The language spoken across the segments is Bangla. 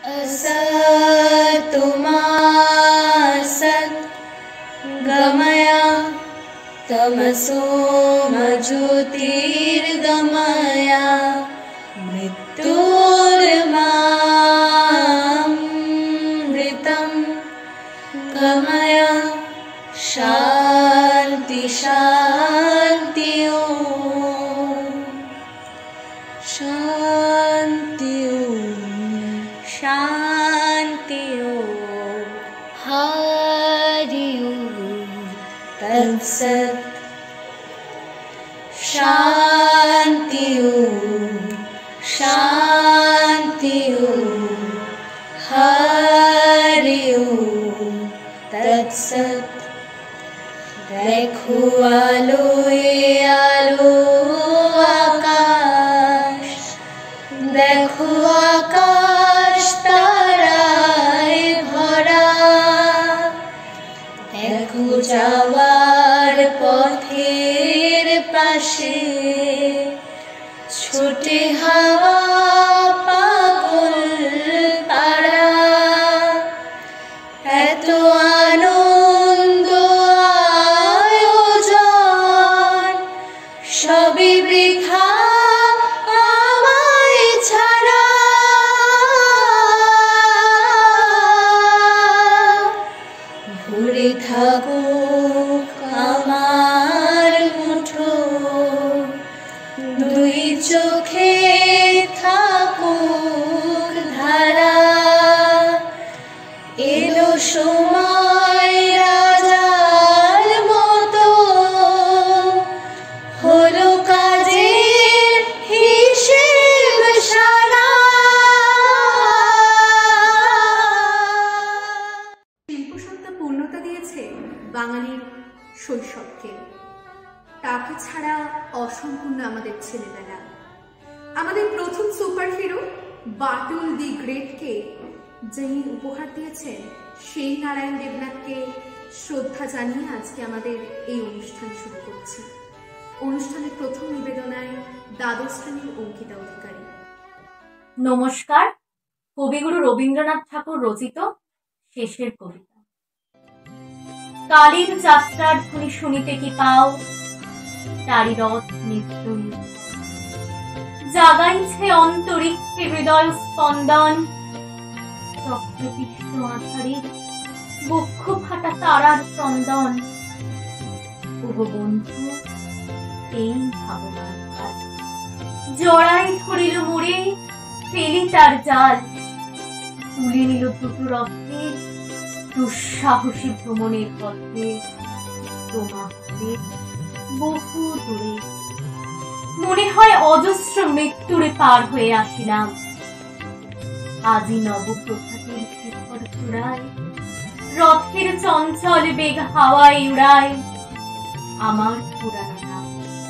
असतु मा सद्गमय तमसो मा ज्योतिर्गमय मृत्योर्मामृतं गमय शान्ति शान्ति शान्ति शान्ति हरि तत्सत् शान्ति शान्ति हरि तत्सत् देखो आलोए आलो आकाश देखो आकाश ताराय भरा देखो যাওয়ার পথের পাশে ছোটে হাওয়া পাগল পাড়া এত আনন্দ আয়োজন সবই বৃথা আমায় ছাড়া ভরে থাকুক আমার মুঠো দুই চোখে থাকুক ধারা এলো সময় রাজার মতো হলো কাজের হিসেব সারা। শিল্পসত্তা পূর্ণতা দিয়েছে বাঙালির শৈশবকে। তাকে ছাড়া অসম্পূর্ণ আমাদের ছেলেবেলা। আমাদের প্রথম সুপার হিরো বাটুল দি গ্রেটকে যিনি উপহার দিয়েছেন সেই নারায়ণ দেবনাথকে শ্রদ্ধা জানিয়ে আজকে আমাদের এই অনুষ্ঠান শুরু করছি। অনুষ্ঠানের প্রথম নিবেদনায় দ্বাদশ শ্রেণীর অঙ্কিতা অধিকারী। নমস্কার। কবিগুরু রবীন্দ্রনাথ ঠাকুর রচিত শেষের কবিতা। কালীর যাত্রার ধ্বনি শুনিতে কি পাও, তারি রথ নৃত্য জাগাইছে অন্তরিক্ষে হৃদয় স্পন্দন, চক্রকৃষ্ণ আধারের বক্ষ ফাটা তারার স্পন্দন। ওগো বন্ধু এই ভাবনার ভার জড়াই ধরিল মোড়ে ফেলি তার জাল, তুলে নিল দুটো রথের দুঃসাহসী ভ্রমণের পথে তোমাকে বহু দূরে। মনে হয় অজস্র মৃত্যুরে পার হয়ে আসিলাম। আজি নবপ্রভাতের শিখর চূড়ায় রথের চঞ্চল বেগ হাওয়ায় উড়ায় আমার পুরানো নাম।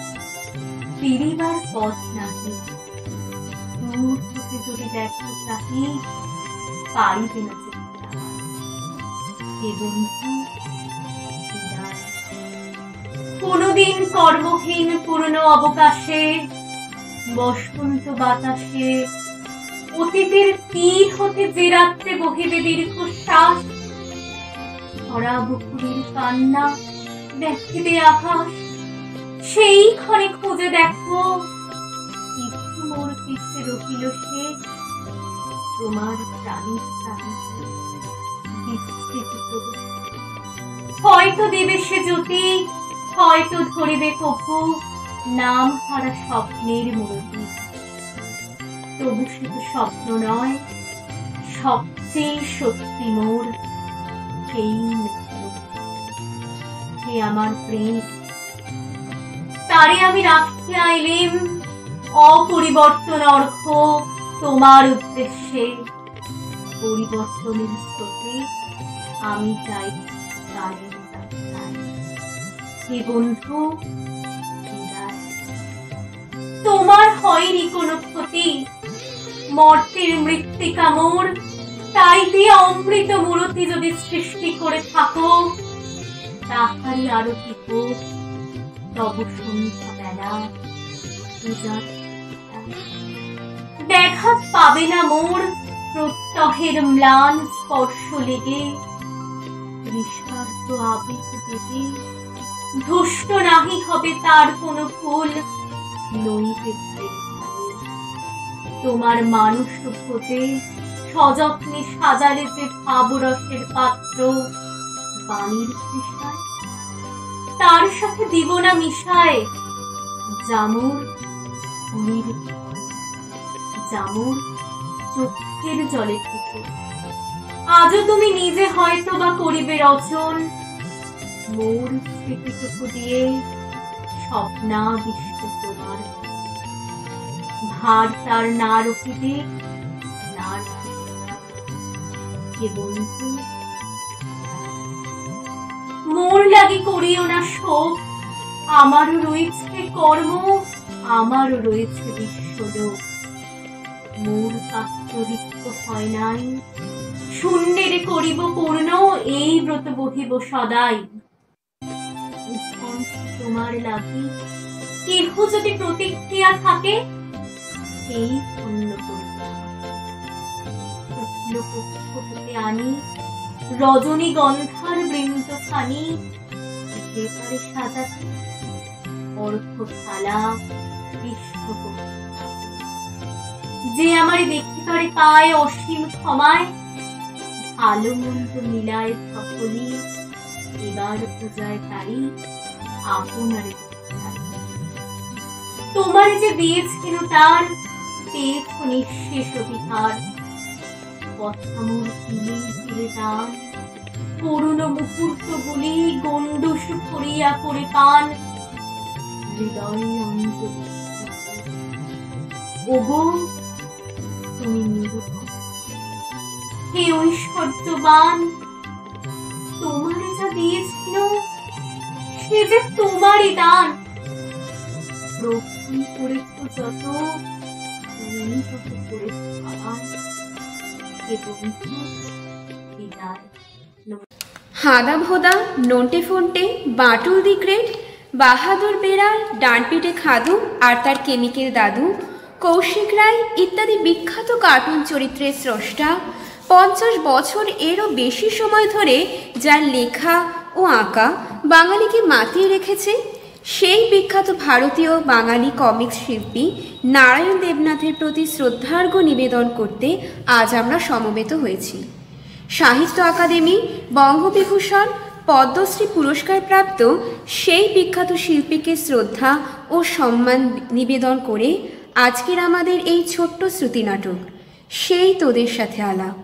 ফিরিবার পথ নাহি, দূর থেকে যদি দেখো চাহি পারিবে না চিন্তা। হে বন্ধু বিদায়। কোনদিন কর্মহীন পুরনো অবকাশে বসন্ত বাতাসে অতীতের তীর হতে যে রাত্রে বহিবে দীর্ঘশ্বাস, ভরা বুকুরের কান্না দেখিবে আকাশ। সেই ক্ষণে খুঁজে দেখো কিছু মোর পিছে রহিল সে, তোমার প্রাণীর প্রাণী বিস্তৃতি প্রদর্শন। হয়তো দেবে সে জ্যোতি, হয়তো ধরিবে কপু নাম হারা স্বপ্নের মূর্তি। তবু সে তো স্বপ্ন নয়, সবচেয়ে সত্যি মোর সেই মৃত্যু। হে আমার প্রেম, তারে আমি রাখতে আইলেম অপরিবর্তন অর্ঘ্য তোমার উদ্দেশ্যে। পরিবর্তনের স্রোতে আমি চাই তারে যাত্রায়। হে বন্ধু বিদায়। তোমার হয়নি কোনো ক্ষতি, মর্তের মৃত্তিকা মোর, তাই দিয়ে অমৃত মূরতি যদি সৃষ্টি করে থাকো, তাহারই আরতি হোক তব সন্ধ্যা বেলা পূজার। দেখা পাবে না মোর প্রত্যহের ম্লান স্পর্শ লেগে নিঃস্বার্থ আবেগ দেবে, ধুষ্ট নাহি হবে তার কোনো ফুল নৈবেদ্যের ধারে। তোমার মানুষ খোঁজে সযত্নে সাজালে যে ভাবরসের পাত্র বাণীর তৃষায়, তার সাথে দিব না মিশায় জামুর ফুলের জামুর চোখের জলে থেকে। আজও তুমি নিজে হয়তো বা করিবে রচন মোর স্মৃতিটুকু দিয়ে স্বপ্নাবিষ্ট তোমার। ভার তার না রখিবে না কে বন্ধু, মোর লাগি করিও না শোক, আমারও রয়েছে কর্ম, আমারও রয়েছে বিশ্বলোক। মোর পাত্র রিক্ত হয় নাই, শূন্যের করিব পূর্ণ, এই ব্রত বহিব সদাই। তোমার লাগি কেহ যদি প্রতিক্রিয়া থাকে, সেই পূর্ণ করিব। শুক্ল পক্ষ হতে আনি রজনীগন্ধার বৃন্দখানি, যে পারে সাজাতে অর্থ থালা বিশ্ব। যে আমার দেখতে পারে পায় অসীম ক্ষমায়, ভালো মন্দ মিলায় সকলি এবার পূজায় তারি আপনার। তোমার যে দিয়েছিল তার পেয়েছ নিঃশেষ অধিকার, কথা মোর ফিরে ফিরে দান, করুণ মুহূর্ত গুলি গণ্ডুষ করিয়া করে পান, হৃদয় অঞ্জলি। ওগো তুমি নিরূপক হে ঐশ্বর্যবান, তোমারে যা দিয়েছিল সে যে তোমারই দান। রক্ষণ করেছ যত তুমি তত করেছ আবার, হে বন্ধু বিদায়। হাদা ভোদা, নন্টে ফন্টে, বাটুল দি গ্রেট, বাহাদুর বেড়াল, ডানপিটে খাদু আর তার কেমিক্যাল দাদু, কৌশিক রায় ইত্যাদি বিখ্যাত কার্টুন চরিত্রের স্রষ্টা 50 বছর এরও বেশি সময় ধরে যার লেখা ও আঁকা বাঙালিকে মাতিয়ে রেখেছে, সেই বিখ্যাত ভারতীয় বাঙালি কমিক্স শিল্পী নারায়ণ দেবনাথের প্রতি শ্রদ্ধার্ঘ্য নিবেদন করতে আজ আমরা সমবেত হয়েছি। সাহিত্য আকাদেমি, বঙ্গবিভূষণ, পদ্মশ্রী পুরস্কারপ্রাপ্ত সেই বিখ্যাত শিল্পীকে শ্রদ্ধা ও সম্মান নিবেদন করে আজকের আমাদের এই ছোট্ট শ্রুতি নাটক সেই তোদের সাথে আলাপ।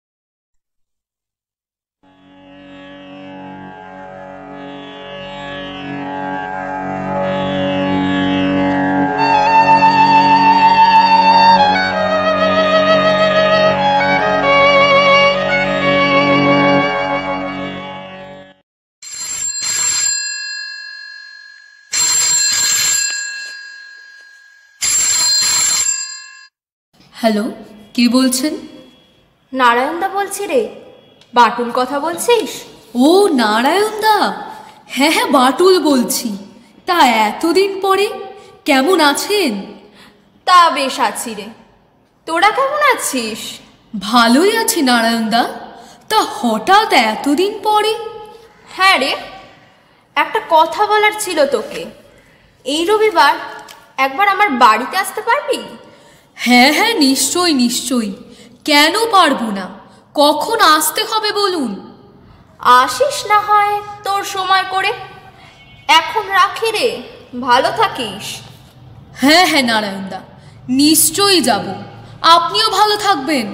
হ্যালো, কে বলছেন? নারায়ণদা বলছি রে, বাটুল কথা বলছিস? ও নারায়ণদা, হ্যাঁ হ্যাঁ বাটুল বলছি। তা এতদিন পরে কেমন আছেন? তা বেশ আছি রে, তোরা কেমন আছিস? ভালোই আছি নারায়ণদা। তা হঠাৎ এতদিন পরে? হ্যাঁ রে, একটা কথা বলার ছিল তোকে। এই রবিবার একবার আমার বাড়িতে আসতে পারবি? হ্যাঁ হ্যাঁ নিশ্চয়ই নিশ্চয়ই, কেন পারবো না। কখন আসতে হবে বলুন? আসিস না হয় তোর সময় করে। এখন রাখি রে, ভালো থাকিস। হ্যাঁ হ্যাঁ নারায়ণদা, নিশ্চয়ই যাব। আপনিও ভালো থাকবেন।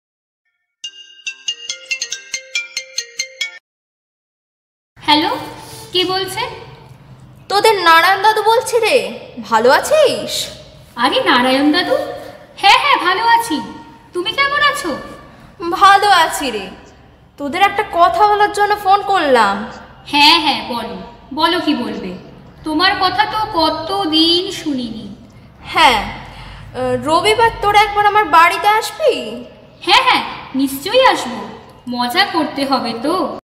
হ্যালো, কে বলছেন? তোদের নারায়ণ দাদু বলছি রে, ভালো আছিস? আরে নারায়ণ দাদু, হ্যাঁ হ্যাঁ ভালো আছি। তুমি কেমন আছো? ভালো আছি রে, তোদের একটা কথা বলার জন্য ফোন করলাম। হ্যাঁ হ্যাঁ বলো, বলো কি বলবে। তোমার কথা তো কতদিন শুনিনি। হ্যাঁ, রবিবার তোরা একবার আমার বাড়িতে আসবি? হ্যাঁ হ্যাঁ নিশ্চয়ই আসবো, মজা করতে হবে তো।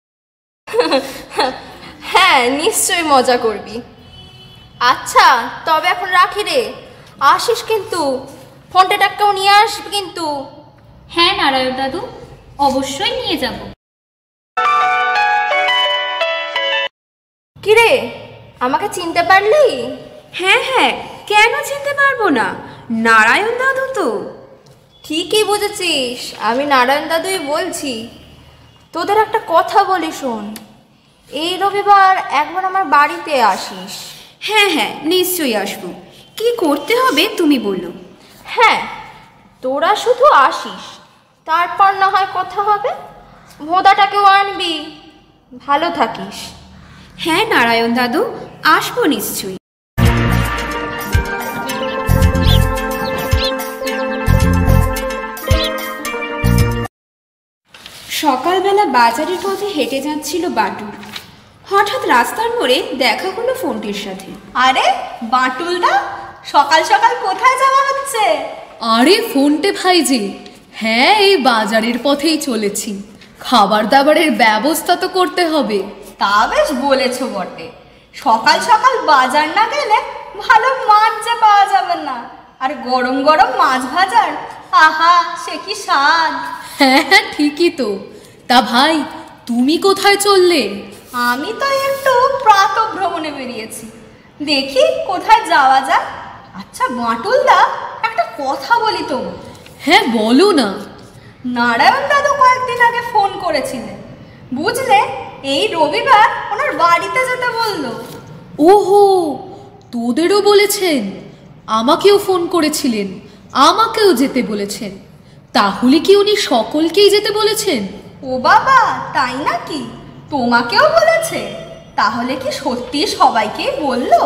হ্যাঁ নিশ্চয়ই মজা করবি। আচ্ছা তবে এখন রাখি রে, আসিস কিন্তু, ফোনটাকেও নিয়ে আসবি কিন্তু। হ্যাঁ নারায়ণ দাদু, অবশ্যই নিয়ে যাব। কিরে, আমাকে চিনতে পারলি? হ্যাঁ হ্যাঁ, কেন চিনতে পারবো না, নারায়ণ দাদু তো। ঠিকই বুঝেছিস, আমি নারায়ণ দাদুই বলছি। তোদের একটা কথা বলি শোন, এই রবিবার একবার আমার বাড়িতে আসিস। হ্যাঁ হ্যাঁ, নিশ্চয়ই আসবো। কি করতে হবে তুমি বলো। হ্যাঁ, তোরা শুধু আসিস, তারপর না হয় কথা হবে। ভোঁদাটাকেও আনবি। ভালো থাকিস। হ্যাঁ নারায়ণ দাদু, আসবো নিশ্চয়ই। সকালবেলা বাজারের পথে হেঁটে যাচ্ছিল বাটুল। হঠাৎ রাস্তার মোড়ে দেখা হলো ফোনটির সাথে। আরে বাটুলদা, সকাল সকাল কোথায় যাওয়া হচ্ছে? আরে ফোনটে ভাই যে, হ্যাঁ এই বাজারের পথেই চলেছি। খাবার দাবারের ব্যবস্থা তো করতে হবে। তা বেশ বলেছো বটে, সকাল সকাল বাজার না গেলে ভালো মাছ যে পাওয়া যাবে না। আর গরম গরম মাছ ভাজার, আহা সে কি স্বাদ। হ্যাঁ হ্যাঁ ঠিকই তো। তা ভাই, তুমি কোথায় চললে? আমি তো একটু প্রাতঃ ভ্রমণে বেরিয়েছি, দেখি কোথায় যাওয়া যায়। আচ্ছা বাটুলদা, একটা কথা বলি তো। হ্যাঁ বলো না। নারায়ণ দাদু কয়েকদিন আগে ফোন করেছিলেন, বুঝলে, এই রবিবার ওনার বাড়িতে যেতে বললো। ওহো, তোদেরও বলেছেন? আমাকেও ফোন করেছিলেন, আমাকেও যেতে বলেছেন। তাহলে কি উনি সকলকেই যেতে বলেছেন? ও বাবা, তাই নাকি? তোমাকেও বলেছে? তাহলে কি সত্যি সবাইকেই বললো?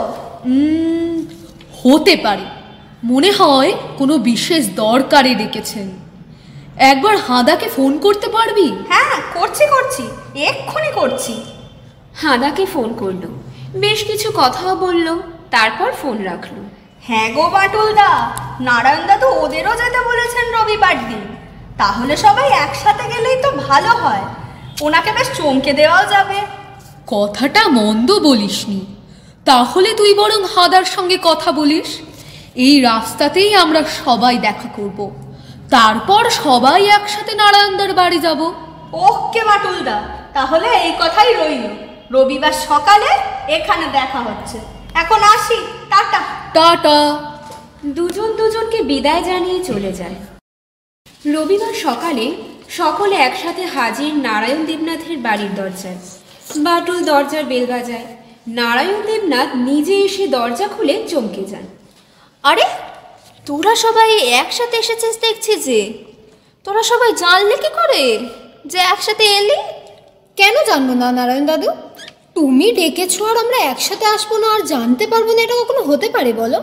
হতে পারে, মনে হয় কোনো বিশেষ দরকারে ডেকেছেন। একবার হাঁদাকে ফোন করতে পারবি? হ্যাঁ করছি, এক্ষুনি করছি। হাঁদাকে ফোন করলো, বেশ কিছু কথাও বললো, তারপর ফোন রাখলো। হ্যাঁ গো বাটুলদা, নারায়ণ দাদু ওদেরও যেতে বলেছেন রবিবার দিন। তাহলে সবাই একসাথে গেলেই তো ভালো হয়, ওনাকে বেশ চমকে দেওয়াও যাবে। কথাটা মন্দ বলিসনি। তাহলে তুই বরং হাঁদার সঙ্গে কথা বলিস। এই রাস্তাতেই আমরা সবাই দেখা করব, তারপর সবাই একসাথে নারায়ণদার বাড়ি যাব। ওকে বাটুলদা, তাহলে এই কথাই রইল। রবিবার সকালে এখানে দেখা হচ্ছে। এখন আসি, টাটা। টাটা। দুজন দুজনকে বিদায় জানিয়ে চলে যায়। রবিবার সকালে সকলে একসাথে হাজির নারায়ণ দেবনাথের বাড়ির দরজায়। বাটুল দরজার বেল বাজায়। নারায়ণ দেবনাথ নিজে এসে দরজা খুলে চমকে যান। আরে, তোরা সবাই একসাথে এসেছিস দেখছি যে। তোরা সবাই জানলে কি করে যে একসাথে এলি? কেন জানবো না নারায়ণ দাদু? তুমি ডেকেছো আর আমরা একসাথে আসবো না আর জানতে পারবো না, এটা কখনো হতে পারে বলো?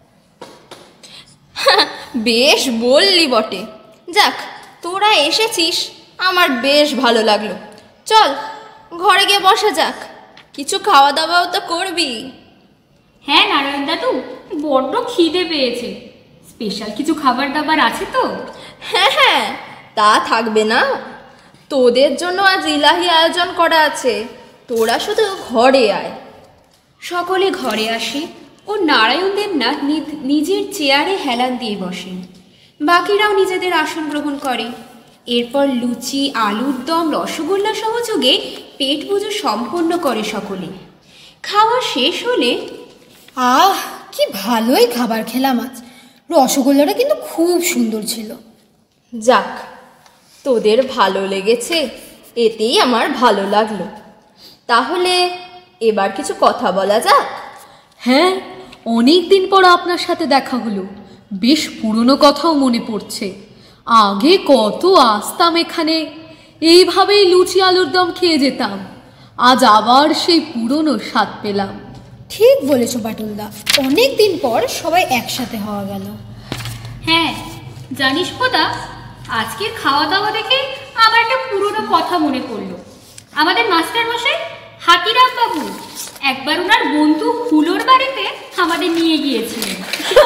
বেশ বললি বটে। যাক, তোরা এসেছিস, আমার বেশ ভালো লাগলো। চল ঘরে গিয়ে বসা যাক, কিছু খাওয়া দাওয়াও তো করবি। হ্যাঁ নারায়ণ দাদু, বড্ড খিদে পেয়েছে। স্পেশাল কিছু খাবার দাবার আছে তো? হ্যাঁ হ্যাঁ, তা থাকবে না। তোদের জন্য আজ ইলাহি আয়োজন করা আছে, তোরা শুধু ঘরে আয়। সকলে ঘরে আসে ও নারায়ণ দেবনাথ নিজের চেয়ারে হেলান দিয়ে বসেন। বাকিরাও নিজেদের আসন গ্রহণ করে। এরপর লুচি, আলুর দম, রসগোল্লা সহযোগে পেট পুজো সম্পন্ন করে সকলে। খাওয়া শেষ হলে আহ, কি ভালোই খাবার খেলাম আজ। রসগোল্লাটা কিন্তু খুব সুন্দর ছিল। যাক, তোদের ভালো লেগেছে, এতেই আমার ভালো লাগলো। তাহলে এবার কিছু কথা বলা যাক। হ্যাঁ, অনেক দিন পর আপনার সাথে দেখা হলো। বেশ পুরনো কথাও মনে পড়ছে। আগে কত আসতাম এখানে, এইভাবেই লুচি আলুর দম খেয়ে যেতাম। আজ আবার সেই পুরনো স্বাদ পেলাম। ঠিক বলেছো বাটুলদা, অনেক দিন পর সবাই একসাথে হওয়া গেল। হ্যাঁ জানিস পোদা, আজকের খাওয়া দাওয়া দেখে আমার একটা পুরনো কথা মনে পড়লো। আমাদের মাস্টার মশাই হাতিরাম বাবু একবার ওনার বন্ধু হুলোর বাড়িতে আমাদের নিয়ে গিয়েছিলেন।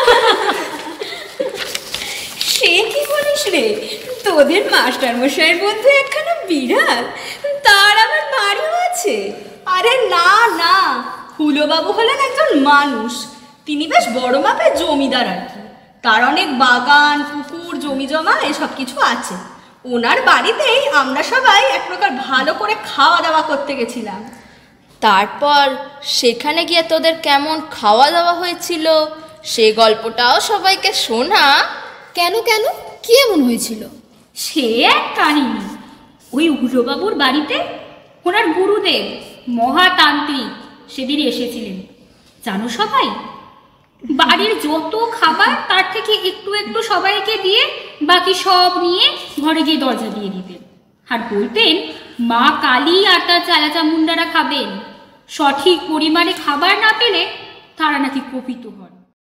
সে কি বলিস রে, তোদের মাস্টার মশাইয়ের বন্ধু একখানা বিড়াল, তার আবার বাড়িও আছে? আরে না না, হুলোবাবু হলেন একজন মানুষ। তিনি বেশ বড় মাপের জমিদার আর কি। তার অনেক বাগান, পুকুর, জমি জমা এসব কিছু আছে। ওনার বাড়িতেই আমরা সবাই এক প্রকার ভালো করে খাওয়া দাওয়া করতে গেছিলাম। তারপর সেখানে গিয়ে তোদের কেমন খাওয়া দাওয়া হয়েছিল সে গল্পটাও সবাইকে শোনা। কেন কেন কি এমন হয়েছিল? সে এক কাহিনী। ওই উগ্রবাবুর বাড়িতে ওনার গুরুদেব মহাতান্ত্রিক সেদিন এসেছিলেন। জানো সবাই, বাড়ির যত খাবার তার থেকে একটু একটু সবাইকে দিয়ে বাকি সব নিয়ে ঘরে গিয়ে দরজা দিয়ে দিতেন। আর বলতেন মা কালী আর তার চালাচামুন্ডারা খাবেন। সঠিক পরিমাণে খাবার না পেলে তারা নাকি কোপিত হন।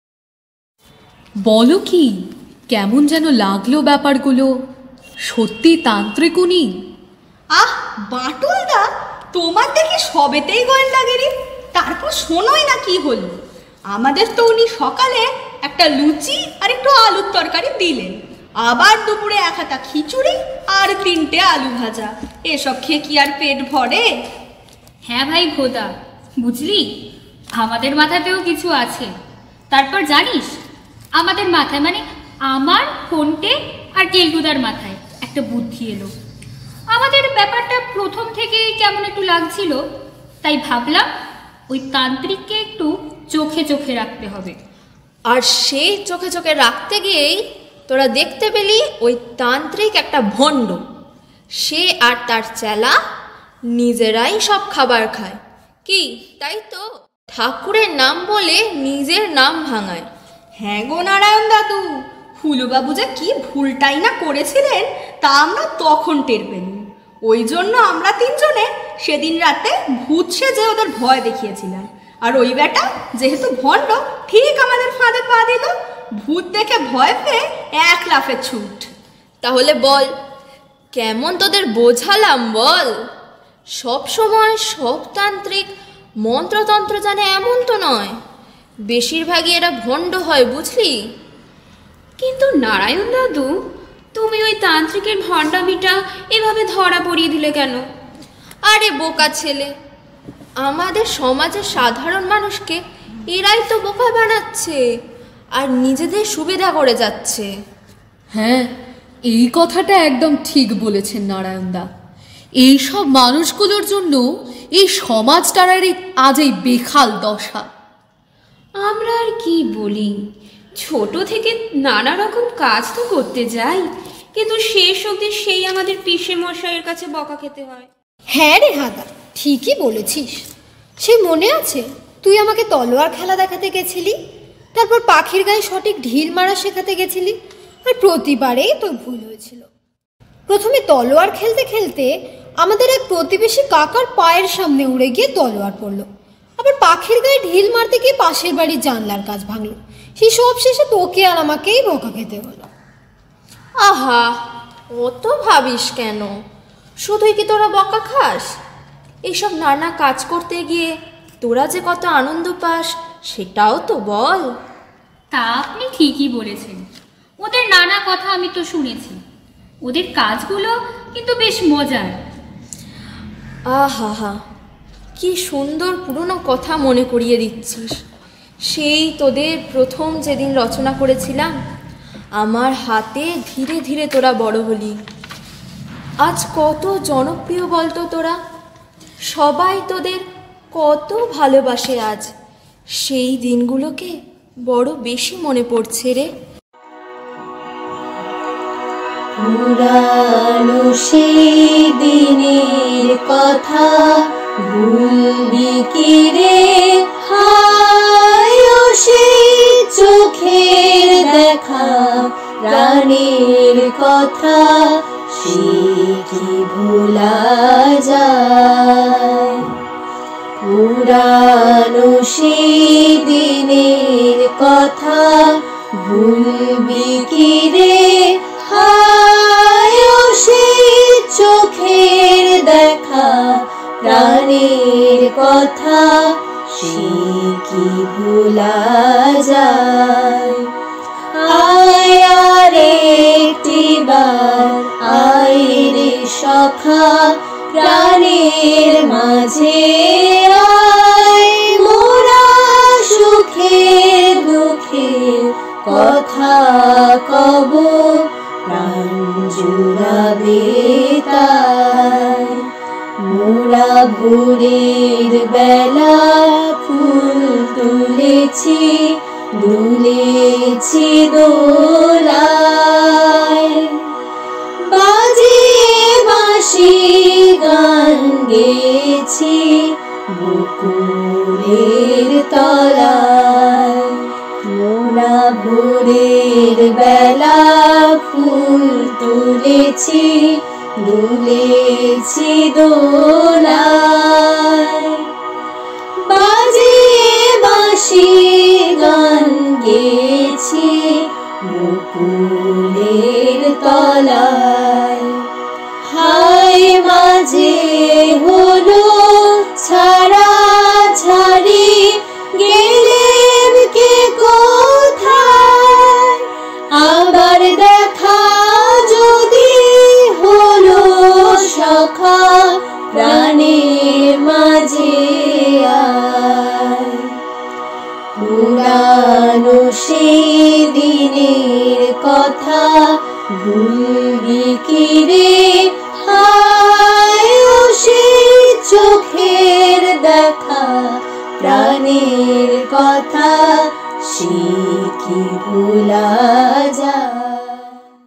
বলো কি, কেমন যেন লাগলো ব্যাপারগুলো। সত্যি তান্ত্রিক উনি? আহ বাটুলদা, তোমার দেখি সবেতেই গোয়েন্দাগিরি। তারপর শোনোই না কি হলো। আমাদের তো উনি সকালে একটা লুচি আর একটু আলুর তরকারি দিলেন, আবার দুপুরে এক হাতা খিচুড়ি আর 3টে আলু ভাজা। এসব খেয়ে কি আর পেট ভরে? হ্যাঁ ভাই খোদা, বুঝলি আমাদের মাথাতেও কিছু আছে। তারপর জানিস, আমাদের মাথায় মানে আমার ফোনটে আর কেলটুদার মাথায় একটা বুদ্ধি এলো। আমাদের ব্যাপারটা প্রথম থেকে কেমন একটু লাগছিল, তাই ভাবলাম ওই তান্ত্রিককে একটু চোখে চোখে রাখতে হবে। আর সেই চোখে চোখে রাখতে গিয়েই তোরা দেখতে পেলি ওই তান্ত্রিক একটা ভণ্ড। সে আর তার চেলা নিজেরাই সব খাবার খায়। কি তাই তো? ঠাকুরের নাম বলে নিজের নাম ভাঙায়। হ্যাঁ গো নারায়ণ দাদু, ফুলুবাবু যে কি ভুলটাই না করেছিলেন তা আমরা তখন টের পেলাম। ওই জন্য আমরা 3 জনে সেদিন রাতে ভূত সেজে ওদের ভয় দেখিয়েছিলাম। আর ওই বেটা যেহেতু ভণ্ড, ঠিক আমাদের ফাঁদে পা দিল। ভূত দেখে ভয় পেয়ে 1 লাফে ছুট। তাহলে বল, কেমন তোদের বোঝালাম বল? সব সময় সব তান্ত্রিক মন্ত্রতন্ত্র জানে এমন তো নয়। বেশিরভাগই এরা ভণ্ড হয়, বুঝলি? কিন্তু নারায়ণ দাদু, তুমি ওই তান্ত্রিকের ভণ্ডামিটা এভাবে ধরা পড়িয়ে দিলে কেন? আরে বোকা ছেলে, আমাদের সমাজের সাধারণ মানুষকে এরাই তো বোকা বানাচ্ছে আর নিজেদের সুবিধা করে যাচ্ছে। হ্যাঁ, এই কথাটা একদম ঠিক বলেছেন নারায়ণদা। এইসব মানুষগুলোর জন্য এই সমাজটারই আজ এই বেখাল দশা। আমরা আর কি বলি, ছোট থেকে নানা রকম কাজ তো করতে যাই, কিন্তু শেষ অবধি সেই আমাদের পিসে মশাইয়ের কাছে বকা খেতে হয়। হ্যাঁ রে হাদা, ঠিকই বলেছিস। সে মনে আছে তুই আমাকে তলোয়ার খেলা দেখাতে গেছিলি, তারপর পাখির গায়ে সঠিক ঢিল মারা শেখাতে গেছিলি, আর প্রতিবারেই তোর ভুল হয়েছিল। প্রথমে তলোয়ার খেলতে খেলতে আমাদের এক প্রতিবেশী কাকার পায়ের সামনে উড়ে গিয়ে তলোয়ার পড়লো, আবার পাখির গায়ে ঢিল মারতে গিয়ে পাশের বাড়ির জানলার কাজ ভাঙলো। সেই সব শেষে তোকে আর আমাকেই বকা খেতে হলো। আহা, অত ভাবিস কেন? শুধুই কি তোরা বকা খাস? এইসব নানা কাজ করতে গিয়ে তোরা যে কত আনন্দ পাস সেটাও তো বল। তা আপনি ঠিকই বলেছেন। ওদের নানা কথা আমি তো শুনেছি। ওদের কাজগুলো কিন্তু বেশ মজার। আহা হা, কি সুন্দর পুরনো কথা মনে করিয়ে দিচ্ছিস। সেই তোদের প্রথম যেদিন রচনা করেছিলাম, আমার হাতে ধীরে ধীরে তোরা বড় হলি। আজ কত জনপ্রিয় বলতো তোরা। সবাই তোদের কত ভালোবাসে আজ। সেই দিনগুলোকে বড় বেশি মনে পড়ছে রে। পুরানো সেই দিনের কথা ভুলবি কি রে? হায় ও সেই চোখের দেখা, প্রাণের কথা সে কি ভোলা যায়? পুরানো সেই দিনের কথা ভুলবি কি রে? হায় ও সেই চোখের দেখা, প্রাণের কথা সে কি ভোলা যায়? আয় আর একটিবার আয় রে সখা, প্রাণের মাঝে আয়, মোরা সুখের দুঃখের কথা কব। রে তাই মোরা ভোরের বেলা ফুল তুলেছি দুলেছি দোলায় বাজিয়ে বাঁশি গান গেছি বকুলের তলায় মোরা ভোরের বেলা ফুল তুলেছি দুলেছি দোলায় বাজিয়ে বাঁশি গান গেছি বকুলের তলায় হায় মাঝে হলো ছাড়া ছাড়ি গেলেন কে কোথায় আবার দেখা যদি হলো সখা প্রাণের মাঝে আয় পুরানো সেই দিনের কথা ভুলবি কি রে হায় ও সেই চোখের দেখা প্রাণের কথা সে কি ভোলা যায়।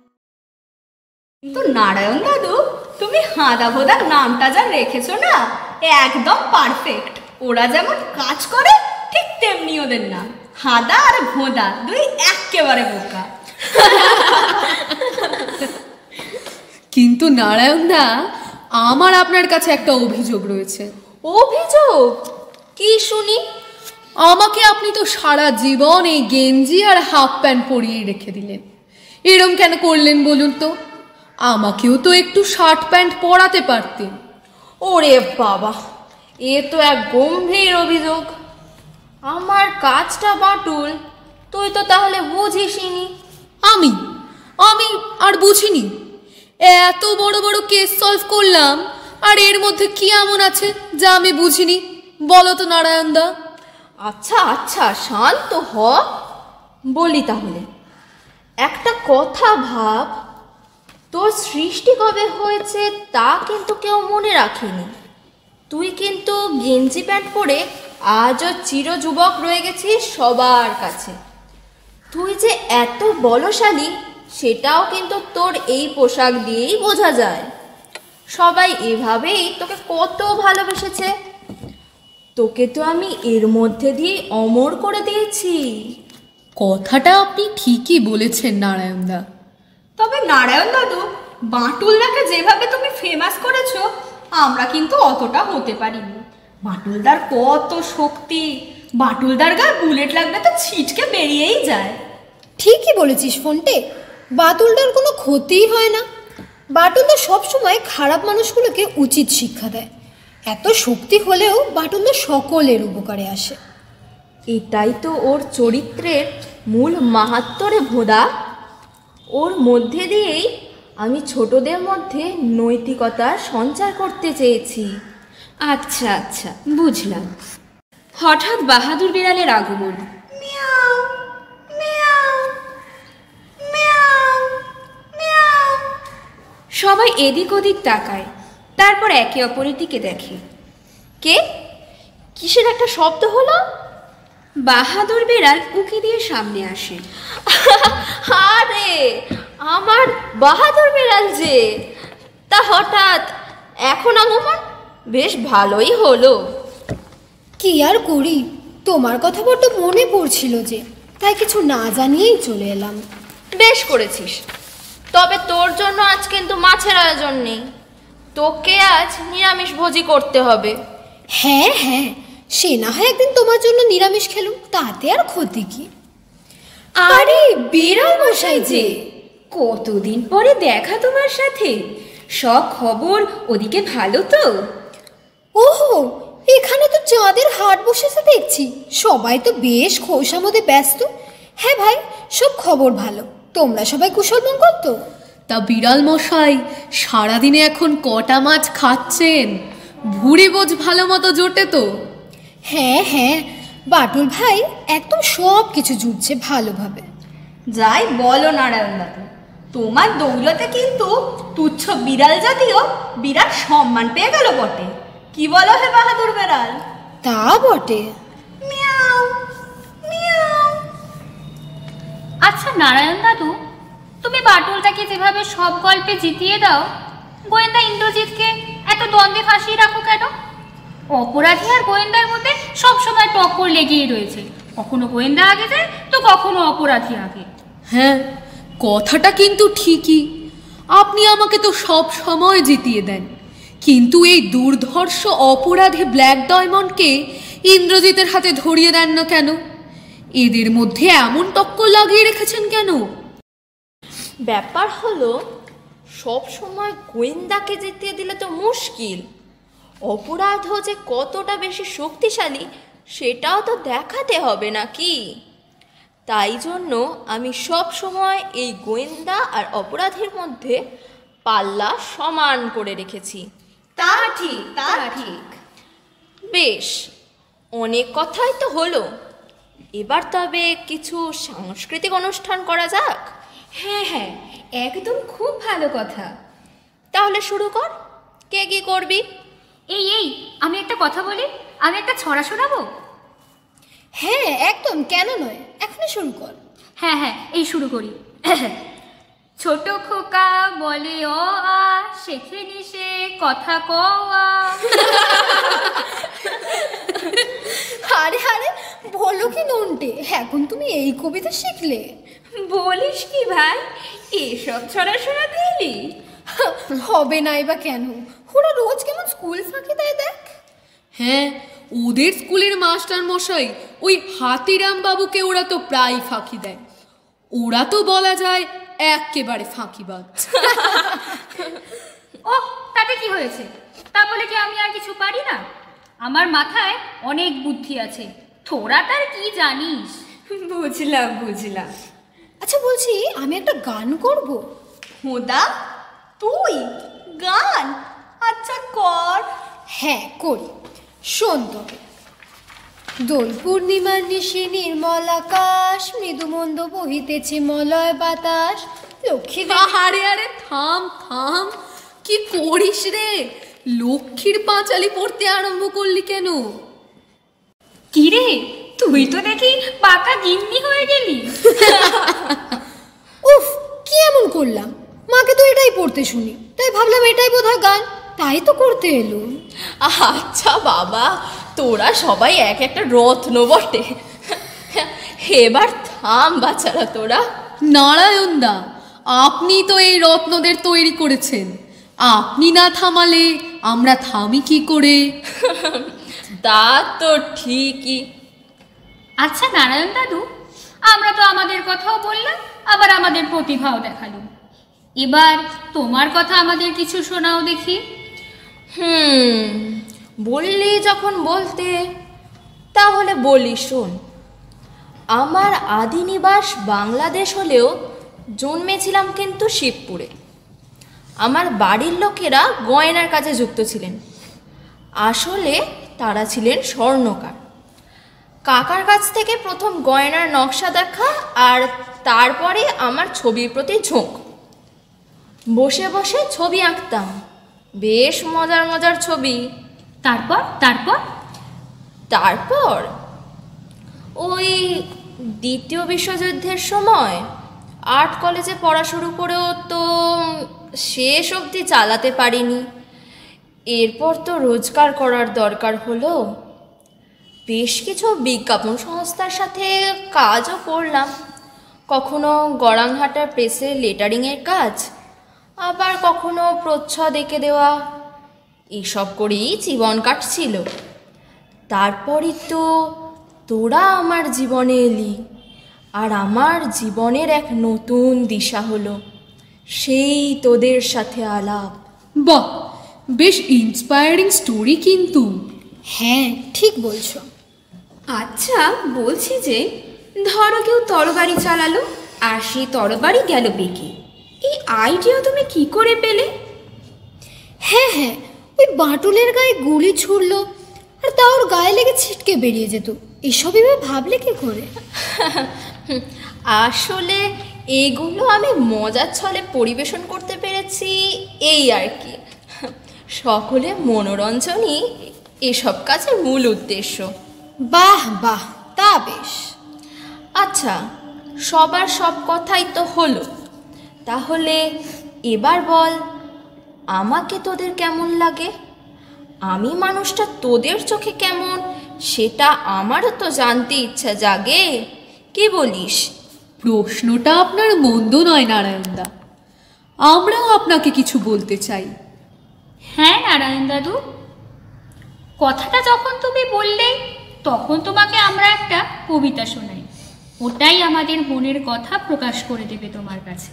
তো নারায়ণ দাদু, তুমি হাঁদা ভোদার নামটা যা রেখেছো না, একদম পারফেক্ট। ওরা যেমন কাজ করে ঠিক তেমনি ওদের নাম। হাঁদা আর ভোঁদা দুই একেবারে বোকা। কিন্তু নারায়ণদা, আমার আপনার কাছে একটা অভিযোগ রয়েছে। অভিযোগ? কি শুনি? আমাকে আপনি তো সারা জীবন এই গেঞ্জি আর হাফ প্যান্ট পরিয়ে রেখে দিলেন। এরম কেন করলেন বলুন তো? আমাকেও তো একটু শার্ট প্যান্ট পরাতে পারতেন। ওরে বাবা, এ তো এক গম্ভীর অভিযোগ। আমার কাজটা বাটুল, তুই তো তাহলে বুঝিসনি। আমি আমি আর বুঝিনি? এত বড় বড় কেস সলভ করলাম, আর এর মধ্যে কি এমন আছে যা আমি বুঝিনি? বলো তো নারায়ণদা। আচ্ছা আচ্ছা, শান্ত হ। বলি তাহলে, একটা কথা ভাব, তোর সৃষ্টি কবে হয়েছে তা কিন্তু কেউ মনে রাখেনি। তুই কিন্তু গেঞ্জি প্যান্ট পরে আজও চিরযুবক রয়ে গেছিস সবার কাছে। তুই যে এত বলশালী সেটাও কিন্তু তোর এই পোশাক দিয়েই বোঝা যায়। সবাই এভাবেই তোকে কত ভালোবেসেছে। তোকে তো আমি এর মধ্যে দিয়ে অমর করে দিয়েছি। কথাটা আপনি ঠিকই বলেছেন নারায়ণদা। তবে নারায়ণ দাদু, বাঁটুলদাকে যেভাবে তুমি ফেমাস করেছো, আমরা কিন্তু অতটা হতে পারিনি। বাঁটুলদার কত শক্তি! বাঁটুলদার গায়ে বুলেট লাগলে তো ছিটকে বেরিয়েই যায়। ঠিকই বলেছিস ফোনটে, বাটুলদার কোনো ক্ষতিই হয় না। বাটুলদা সবসময় খারাপ মানুষগুলোকে উচিত শিক্ষা দেয়। এত শক্তি হলেও বাটুলদা সকলের উপকারে আসে। এটাই তো ওর চরিত্রের মূল মাহাত্ম্য রে ভোদা। ওর মধ্যে দিয়েই আমি ছোটদের মধ্যে নৈতিকতার সঞ্চার করতে চেয়েছি। আচ্ছা আচ্ছা, বুঝলাম। হঠাৎ বাহাদুর বিড়ালের আগমন। সবাই এদিক ওদিক তাকায়, তারপর একে অপরের দিকে দেখে। কে? কিসের একটা শব্দ হলো? বাহাদুর বিড়াল উকি দিয়ে সামনে আসে। আরে, আমার বাহাদুর বিড়াল যে! তা হঠাৎ এখন আগমন? বেশ ভালোই হলো। কি আর করি, তোমার কথা বড্ড মনে পড়ছিল যে, তাই কিছু না জানিয়েই চলে এলাম। বেশ করেছিস। তবে তোর জন্য আজ কিন্তু মাছের আয়োজন নেই। তোকে আজ নিরামিষ ভোজি করতে হবে। হ্যাঁ হ্যাঁ, সে না হয় একদিন তোমার জন্য নিরামিষ খেলুম, তাতে আর ক্ষতি কি। আরে বিড়াল মশাই যে, কতদিন পরে দেখা তোমার সাথে। সব খবর ওদিকে ভালো তো? ওহো, এখানে তো চাঁদের হাট বসেছে দেখছি। সবাই তো বেশ খোশামদে ব্যস্ত। হ্যাঁ ভাই, সব খবর ভালো। তোমরা সবাই কুশল মঙ্গল তো? তা বিড়াল মশাই সারাদিনে এখন কটা মাছ খাচ্ছেন? ভুঁড়ি বোঝ ভালো মতো জোটে তো? হ্যাঁ হ্যাঁ, বাটুল ভাই একদম সব কিছু জুটছে ভালোভাবে। যাই বলো নারায়ণ দাদু, তোমার দৌলতে কিন্তু তুচ্ছ বিড়াল জাতীয় বিরাট সম্মান পেয়ে গেল বটে। কি বলো হে বাহাদুর বেড়াল? তা বটে। মিয়াও মিয়াও। আচ্ছা নারায়ণ দাদু, তুমি বাটুলটাকে যেভাবে সব গল্পে জিতিয়ে দাও, গোয়েন্দা ইন্দ্রজিৎকে এত দ্বন্দ্বে ফাঁসিয়ে রাখো কেন? অপরাধী আর গোয়েন্দার মধ্যে সবসময় টক্কর লেগেই রয়েছে, কখনো গোয়েন্দা আগে যায় তো কখনো অপরাধী আগে। হ্যাঁ, কথাটা কিন্তু ঠিকই। আপনি আমাকে তো সব সময় জিতিয়ে দেন, কিন্তু এই দুর্ধর্ষ অপরাধী ব্ল্যাক ডায়মন্ডকে ইন্দ্রজিতের হাতে ধরিয়ে দেন না কেন? এদের মধ্যে এমন টক্কর লাগিয়ে রেখেছেন কেন? ব্যাপার হলো, সব সময় গোয়েন্দাকে জিতিয়ে দিলে তো মুশকিল। অপরাধ যে কতটা বেশি শক্তিশালী সেটাও তো দেখাতে হবে নাকি? তাই জন্য আমি সব সময় এই গোয়েন্দা আর অপরাধের মধ্যে পাল্লা সমান করে রেখেছি। তা ঠিক, তা ঠিক। বেশ, অনেক কথাই তো হলো, এবার তবে কিছু সাংস্কৃতিক অনুষ্ঠান করা যাক। হ্যাঁ হ্যাঁ, একদম খুব ভালো কথা। তাহলে শুরু কর, কে কি করবি? এই আমি একটা কথা বলি, আমি একটা ছড়া শোনাবো। হ্যাঁ একদম, কেন নয়, এখনই শুরু কর। হ্যাঁ, এই শুরু করি। ছোট খোকা বলে অ আ, শেখে নিশে কথা কওয়া। আরে আরে, বলো কি নন্টে, এখন তুমি এই কবিতা শিখলে? বলিস কি ভাই, এসব ছড়া শোনা দিলি? হবে নাই বা কেন, ওরা রোজ কেমন স্কুল ফাঁকি দেয় দেখ। হ্যাঁ, ওদের স্কুলের মাস্টার মশাই ওই হাতিরাম বাবুকে ওরা তো প্রায় ফাঁকি দেয়। ওরা তো বলা যায় একেবারে ফাঁকিবাজ। ও, তাতে কি হয়েছে? তা বলে কি আমি আর কিছু পারি না? আমার মাথায় অনেক বুদ্ধি আছে, তোরা তার কি জানিস? বুঝলাম। আচ্ছা বলছি, আমি একটা গান করব। হুদা, তুই গান? আচ্ছা কর। হ্যাঁ করি, শোন তবে। দোল পূর্ণিমার নিশি নির্মল আকাশ, মৃদুমন্দ বহিতেছে মলয় বাতাস, লক্ষ্মী আরে আরে থাম, কি করিস রে? লক্ষ্মীর পাঁচালি পড়তে আরম্ভ করলি কেন? কি রে, তুই তো দেখি পাকা গিন্নি হয়ে গেলি। উফ, কি এমন করলাম? মাকে তো এটাই পড়তে শুনি, তাই ভাবলাম এটাই বোধহয় গান, তাই তো করতে এলো। আচ্ছা বাবা, তোরা সবাই এক একটা রত্ন বটে। এবার থাম বাচ্চারা তোরা। নারায়ণদা, আপনি তো এই রত্নদের তৈরি করেছেন, আপনি না থামালে আমরা থামি কি করে? তা তো ঠিকই। আচ্ছা নারায়ণ দাদু, আমরা তো আমাদের কথাও বললাম, আবার আমাদের প্রতিভাও দেখালাম। এবার তোমার কথা আমাদের কিছু শোনাও দেখি। বললি যখন বলতে, তাহলে বলি শোন। আমার আদি নিবাস বাংলাদেশ হলেও জন্মেছিলাম কিন্তু শিবপুরে। আমার বাড়ির লোকেরা গয়নার কাজে যুক্ত ছিলেন, আসলে তারা ছিলেন স্বর্ণকার। কাকার কাছ থেকে প্রথম গয়নার নকশা দেখা, আর তারপরে আমার ছবির প্রতি ঝোঁক। বসে বসে ছবি আঁকতাম, বেশ মজার ছবি। তারপর ওই দ্বিতীয় বিশ্বযুদ্ধের সময় আর্ট কলেজে পড়া শুরু করেও তো শেষ অবধি চালাতে পারিনি। এরপর তো রোজগার করার দরকার হলো। বেশ কিছু বিজ্ঞাপন সংস্থার সাথে কাজও করলাম, কখনো গড়াংহাটার প্রেসে লেটারিংয়ের কাজ, আবার কখনো প্রচ্ছদ এঁকে দেওয়া। এসব করেই জীবন কাটছিল। তারপরই তো তোরা আমার জীবনে এলি, আর আমার জীবনের এক নতুন দিশা হলো, সেই তোদের সাথে আলাপ। বাহ, বেশ ইন্সপায়ারিং স্টোরি কিন্তু। হ্যাঁ ঠিক বলছো। আচ্ছা বলছি যে, ধরো কেউ তরবারি চালালো আর সেই তরবারি গেল বেঁকে, এই আইডিয়া তুমি কি করে পেলে? হ্যাঁ, ওই বাটুলের গায়ে গুলি ছুড়লো আর তা ওর গায়ে লেগে ছিটকে বেরিয়ে যেত, এসব এভাবে ভাবলে কি করে? আসলে এইগুলো আমি মজার ছলে পরিবেশন করতে পেরেছি, এই আর কি। সকলে মনোরঞ্জনই এসব কাজের মূল উদ্দেশ্য। বাহ বাহ, তা বেশ। আচ্ছা, সবার সব কথাই তো হলো, তাহলে এবার বল আমাকে তোদের কেমন লাগে? আমি মানুষটা তোদের চোখে কেমন সেটা আমারও তো জানতে ইচ্ছা জাগে। কি বলিস? প্রশ্নটা আপনার মন্দ নয় নারায়ণদা, আমরাও আপনাকে কিছু বলতে চাই। হ্যাঁ নারায়ণ দাদু, কথাটা যখন তুমি বললে তখন তোমাকে আমরা একটা কবিতা শোনাই, ওটাই আমাদের মনের কথা প্রকাশ করে দেবে তোমার কাছে।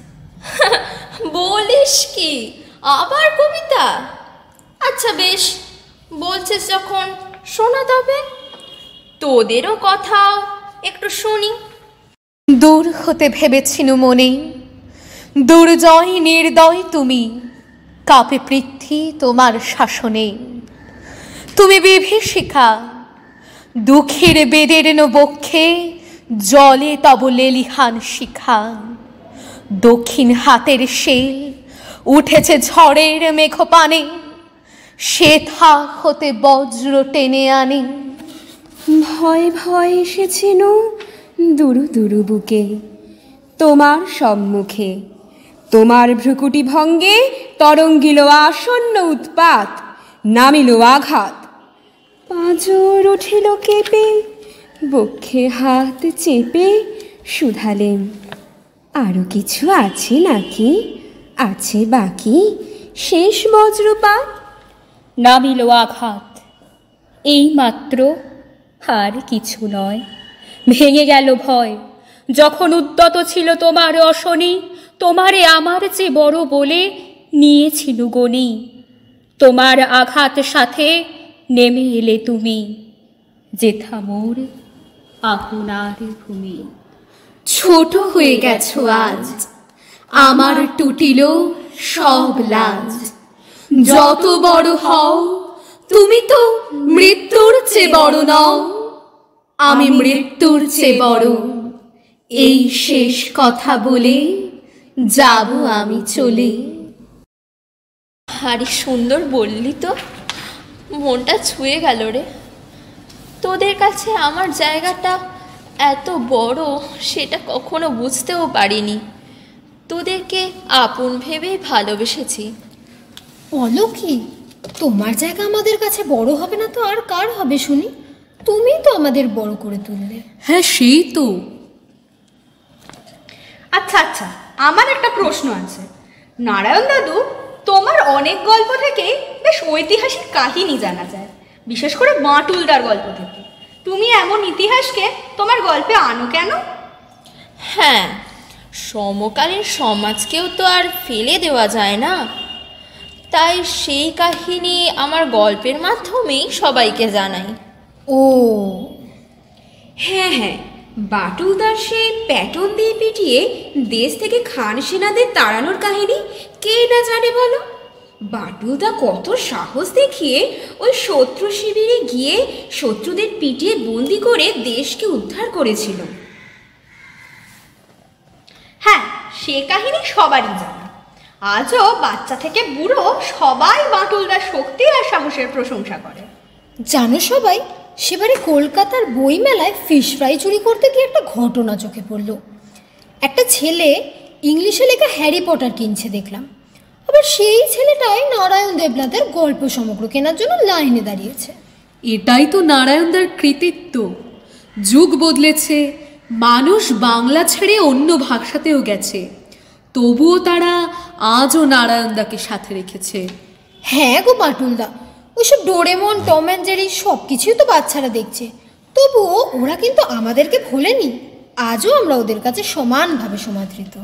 বলিস কি, আবার কবিতা? আচ্ছা বেশ, বলছিস যখন শোনা তবে। তোদেরও কথা একটু শুনি। দূর হতে ভেবেছিনু মনে, দুর্জয় নির্দয় তুমি, কাপে পৃথ্বী তোমার শাসনে। তুমি বিভীষিকা, দুঃখের বেদের বক্ষে জলে তব লেলিহান শিখা। দক্ষিণ হাতের শেল উঠেছে ঝড়ের মেঘপানে, সেথা হতে বজ্র টেনে আনে। ভয় ভয় এসেছিল দুরু দুরু বুকে, তোমার সম্মুখে তোমার ভ্রুকুটি ভঙ্গে তরঙ্গিল আসন্ন উৎপাত, নামিল আঘাত। পাঁজর উঠিল কেঁপে, বক্ষে হাত চেপে শুধালেন, আরো কিছু আছে নাকি, আছে বাকি শেষ বজ্রপাত। নামিল আঘাত, এই মাত্র, আর কিছু নয়। ভেঙে গেল ভয়, যখন উদ্যত ছিল তোমার অশনি, তোমারে আমার চেয়ে বড় বলে নিয়েছিল গনি। তোমার আঘাত সাথে নেমে এলে তুমি, যেথা মোর আপনার ভূমি। ছোট হয়ে গেছো আজ, আমার টুটিল সব লাজ। যত বড় হও তুমি তো মৃত্যুর চেয়ে বড় নও, আমি মৃত্যুর চেয়ে বড়। এই শেষ কথা বলে যাব আমি চলে। আরে সুন্দর বললি তো, মনটা ছুঁয়ে গেল রে। তোদের কাছে আমার জায়গাটা এত বড় সেটা কখনো বুঝতেও পারিনি। তোদেরকে আপন ভেবেই ভালোবেসেছি। অলৌকি, তোমার জায়গা আমাদের কাছে বড় হবে না তো আর কার হবে শুনি? তুমি তো আমাদের বড় করে তুললে। হ্যাঁ সেই তো। আচ্ছা আচ্ছা, আমার একটা প্রশ্ন আছে। নারায়ণ দাদু, তোমার অনেক গল্প থেকে বেশ ঐতিহাসিক কাহিনী জানা যায়, বিশেষ করে বাঁটুলদার গল্প থেকে। তুমি এমন ইতিহাসকে তোমার গল্পে আনো কেন? হ্যাঁ, সমকালীন সমাজকেও তো আর ফেলে দেওয়া যায় না, তাই সেই কাহিনী আমার গল্পের মাধ্যমেই সবাইকে জানাই। ও হ্যাঁ হ্যাঁ, বাটুলদার সে প্যাটন দিয়ে পিটিয়ে দেশ থেকে খান সেনাদের তাড়ানোর কাহিনী কে না জানে বলো? বাটুলদা কত সাহস দেখিয়ে ওই শত্রু শিবিরে গিয়ে শত্রুদের পিটিয়ে বন্দি করে দেশকে উদ্ধার করেছিল। হ্যাঁ, সে কাহিনী সবারই জানা। আজও বাচ্চা থেকে বুড়ো সবাই বাঁটুলদার শক্তি আর সাহসের প্রশংসা করে। জানো সবাই, সেবারে কলকাতার বইমেলায় ফিশ ফ্রাই চুরি করতে গিয়ে একটা ঘটনা চোখে পড়ল। একটা ছেলে ইংলিশে লেখা হ্যারি পটার কিনছে দেখলাম, আবার সেই ছেলেটাই নারায়ণ দেবনাথের গল্প সমগ্র কেনার জন্য লাইনে দাঁড়িয়েছে। এটাই তো নারায়ণদার কৃতিত্ব। যুগ বদলেছে, মানুষ বাংলা ছেড়ে অন্য ভাষাতেও গেছে, তবুও তারা আজও নারায়ণদাকে সাথে রেখেছে। হ্যাঁ গো বাটুলদা, ওইসব ডোরেমন, টম অ্যান্ড জেরি সব কিছুই তো বাচ্চারা দেখছে, তবুও ওরা কিন্তু আমাদেরকে ভোলেনি। আজও আমরা ওদের কাছে সমানভাবে সমাদৃত।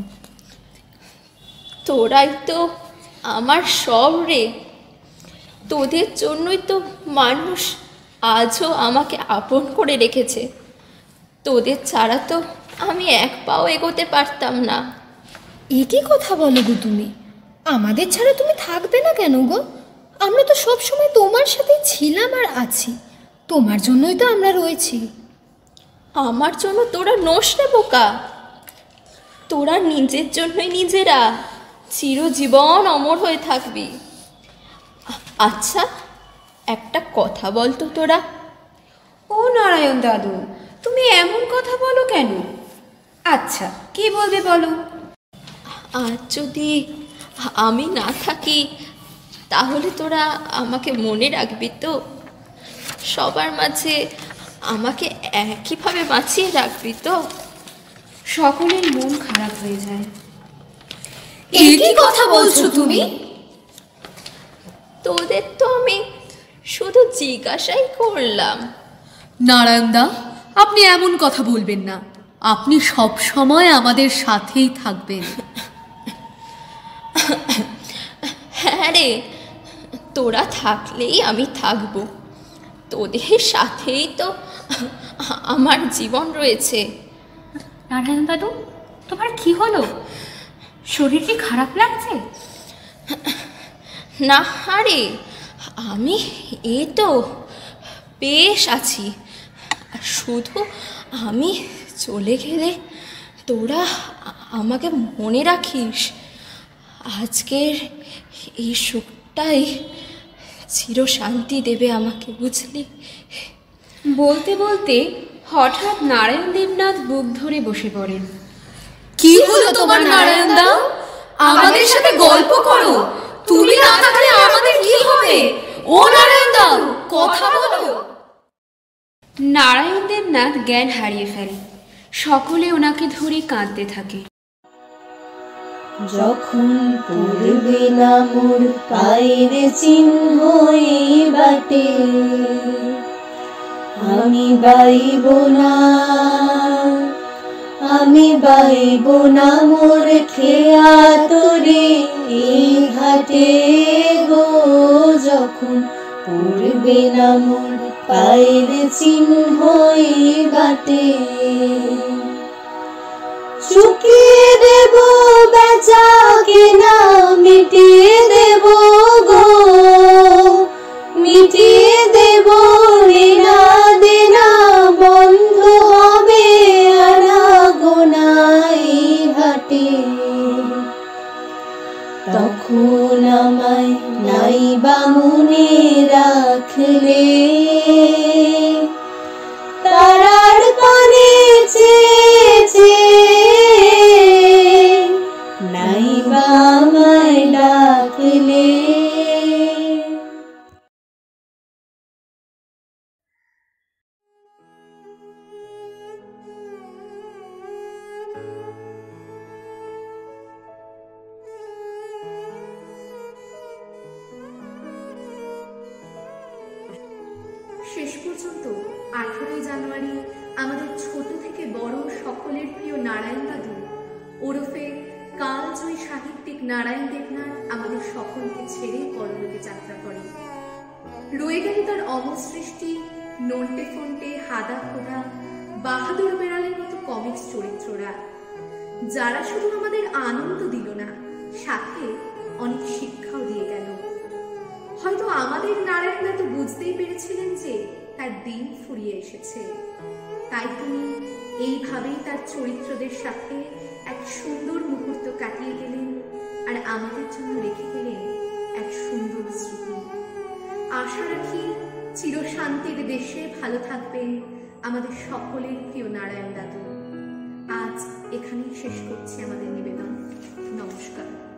তোরাই তো আমার সব রে। তোদের জন্যই তো মানুষ আজও আমাকে আপন করে রেখেছে। তোদের ছাড়া তো আমি এক পাও এগোতে পারতাম না। এটি কথা বলো গো তুমি, আমাদের ছাড়া তুমি থাকবে না কেন গো? আমরা তো সব সময় তোমার সাথে ছিলাম আর আছি, তোমার জন্যই তো আমরা রয়েছি। আমার জন্য তোরা নোস রে বোকা। তোরা নিজের জন্যই নিজেরা চিরজীবন অমর হয়ে থাকবি। আচ্ছা, একটা কথা বলতো তোরা। ও নারায়ণ দাদু, তুমি এমন কথা বলো কেন? আচ্ছা, কি বলবে বলো। আর যদি আমি না থাকি তাহলে তোরা আমাকে মনে রাখবি তো? সবার মাঝে আমাকে একইভাবে বাঁচিয়ে রাখবি তো? সকলের মন খারাপ হয়ে যায়। কি কথা বলছো তুমি? তোদের তো আমি শুধু জিজ্ঞাসাই করলাম। নারায়ণদা, আপনি এমন কথা বলবেন না। আপনি সব সময় আমাদের সাথেই থাকবেন। হ্যাঁ রে, তোরা থাকলেই আমি থাকবো। তোদের সাথেই তো আমার জীবন রয়েছে। নারায়ণ দাদু, তোমার কি হলো? শরীর কি খারাপ লাগছে? না রে, আমি এই তো বেশ আছি। শুধু আমি চলে গেলে তোরা আমাকে মনে রাখিস। আজকের এই সুখটাই চিরশান্তি দেবে আমাকে, বুঝলি? বলতে বলতে হঠাৎ নারায়ণ দেবনাথ বুক ধরে বসে পড়েন। কি হলো তোমার নারায়ণদা? আমাদের সাথে গল্প করো। তুমি না থাকলে আমাদের কি হবে? ও নারায়ণদা, কথা বলো। নারায়ণ দেবনাথ জ্ঞান হারিয়ে ফেলে। সকলে ওনাকে ধরে কাঁদতে থাকে। যখন পড়বে না মোর পায়ের চিহ্ন এই বাটে, আমি বাইব না, আমি বাইব না মোর খেয়া তোরে এই ঘাটে গো। যখন পড়বে না মোর পায়ের চিহ্ন এই বাটে, চুকিয়ে দেব বেচা কেনা, মিটিয়ে দেব গো, মিটিয়ে দেব লেনা দেনা, বন্ধ হবে আনাগোনাই হাটে। তখন আমায় নাইবা মনে রাখলে, তারার পানে চেয়েছে নাইবা আমায় ডাকলে। শেষ পর্যন্ত 18ই জানুয়ারি আমাদের ছোট থেকে বড় সকলের প্রিয় নারায়ণ দাদু ওরফে কালজয়ী সাহিত্যিক নারায়ণ দেবনাথ আমাদের সকলকে ছেড়ে পরলোকে যাত্রা করেন। রয়ে গেল তার অমর সৃষ্টি নন্টে ফন্টে, হাদা খোদা, বাহাদুর বেড়ালের মতো কমিক্স চরিত্ররা, যারা শুধু আমাদের আনন্দ দিল না, সাথে অনেক শিক্ষাও দিয়ে গেল। হয়তো আমাদের নারায়ণ দাদু বুঝতেই পেরেছিলেন যে তার দিন ফুরিয়ে এসেছে, তাই তিনি এইভাবেই তার চরিত্রদের সাথে এক সুন্দর মুহূর্ত কাটিয়ে গেলেন আর আমাদের জন্য রেখে গেলেন এক সুন্দর স্মৃতি। আশা রাখি চিরশান্তির দেশে ভালো থাকবেন আমাদের সকলের প্রিয় নারায়ণ দাদু। আজ এখানেই শেষ করছি আমাদের নিবেদন। নমস্কার।